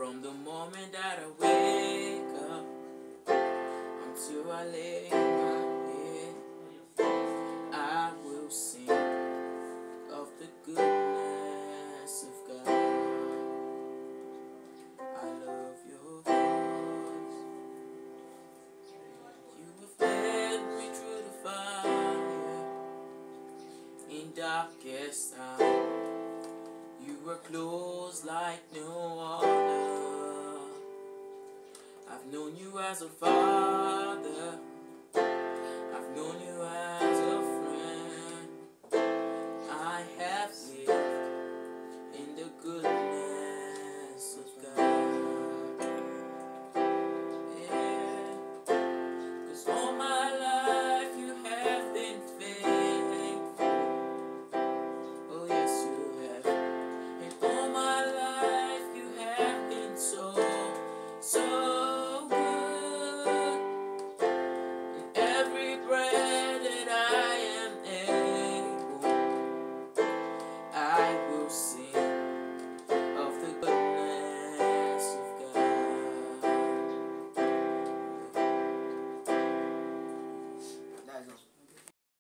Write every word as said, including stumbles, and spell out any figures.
From the moment that I wake up until I lay my head, I will sing of the goodness of God. I love your voice. You have led me through the fire in darkest time. You were close like no other. I've known you as a father. I've known you as a